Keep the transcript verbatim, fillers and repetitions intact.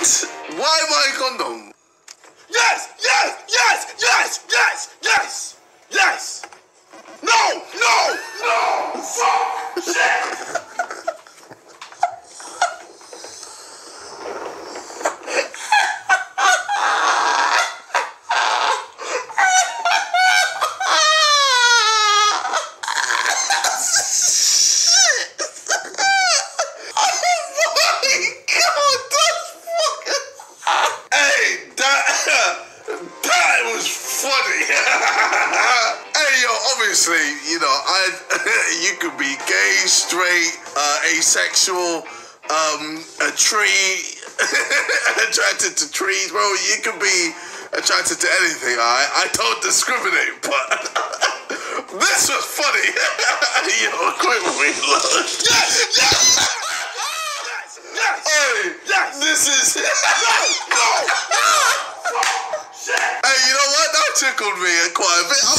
Why am I a condom? Yes, yes, yes, yes, yes, yes, yes. No, no, no, fuck, shit. You know, I you could be gay, straight, uh, asexual, um, a tree, attracted to trees, bro. You could be attracted to anything. I I don't discriminate, but this was funny. You know, quick reload. Yes, yes, yes, yes, hey, yes. This is no, no. Hey, you know what? That tickled me quite a bit. I